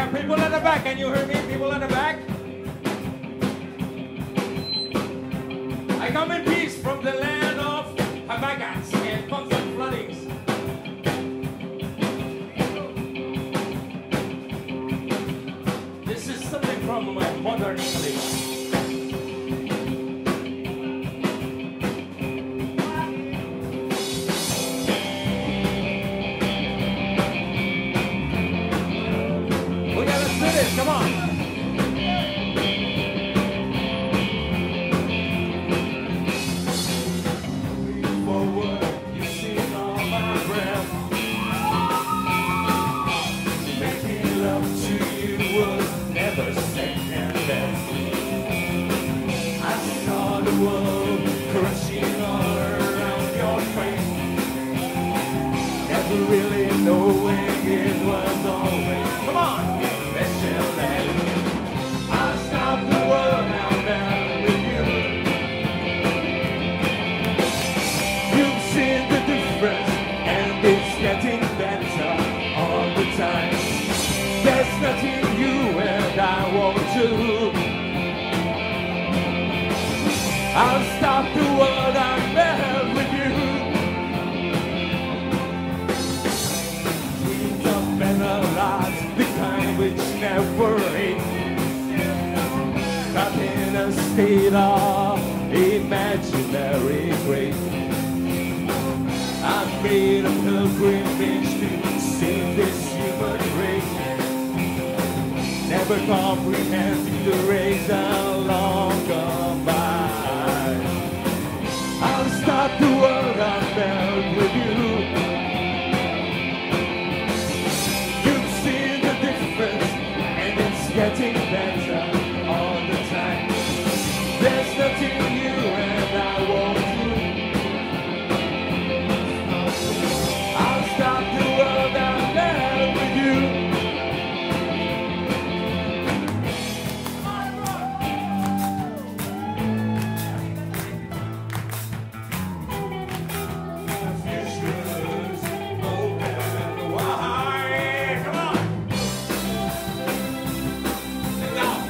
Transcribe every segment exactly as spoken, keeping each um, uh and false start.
Yeah, people at the back, can you hear me? People at the back? I come in peace from the land of Hamagats and constant floodings. This is something from my modern English. Come on. Forward, you see all my breath. Making love to you was never second best. I saw the world crashing all around your face. Never really knowing it was always. Come on. I'll stop the world out there with you. You've seen the difference, and it's getting better all the time. There's nothing you and I won't do. I'll stop the world out there with you. Dreams of better lives, the kind which never ends. Stuck in a state of imaginary grace. I've made a pilgrimage to save this human race. Never comprehending the race long gone by. I'll start the world out there with you. You've seen the difference, and it's getting better. There's nothing you and I won't do. I'll stop the world out there with you. The future's open wide. Come on. Sing out.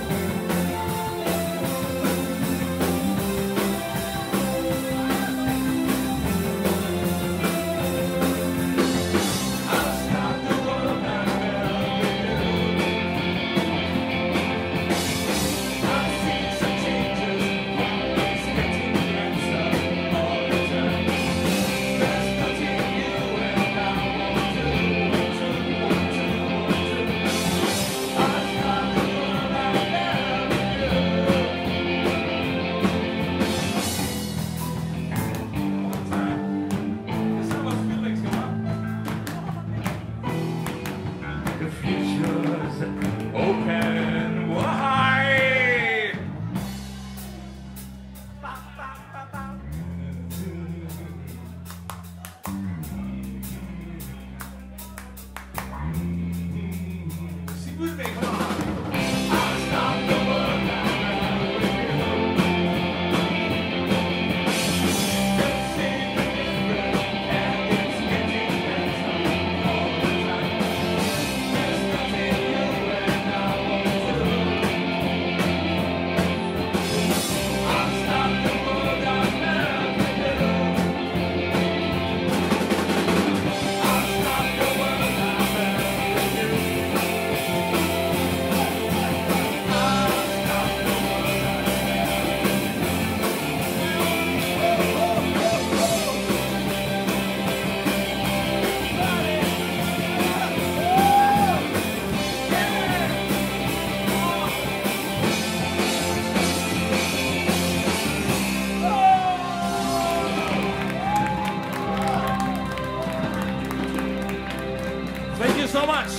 Thank you so much.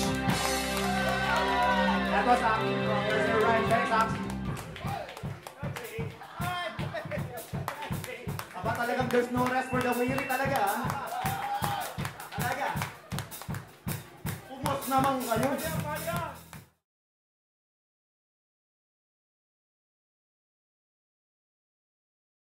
That was Achi from Nursery Rhymes. Thanks, Achi. Aba talagang there's no rest for the weary talaga. Talaga. Pumot naman kayo.